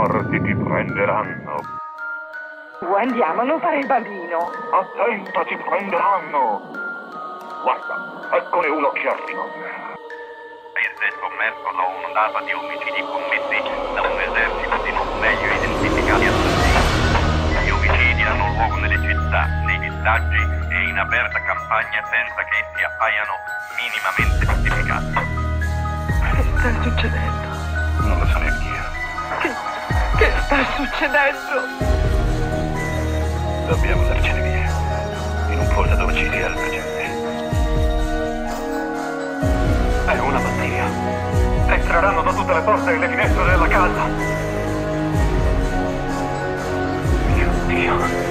morti ti prenderanno. Andiamo, non fare il bambino. Attenta, ti prenderanno. Guarda, eccone uno che arriva. Paese sommerso da un'ondata di omicidi commessi da un esercito di non meglio identificati assassini. Gli omicidi hanno luogo nelle città, nei villaggi e in aperta campagna senza che essi appaiano minimamente giustificati. Che sta succedendo? Non lo so neanche io. Che sta succedendo? Dobbiamo andarcene via. In un posto dove ci sia altra gente. È una pazzia. Entreranno da tutte le porte e le finestre della casa. Mio Dio.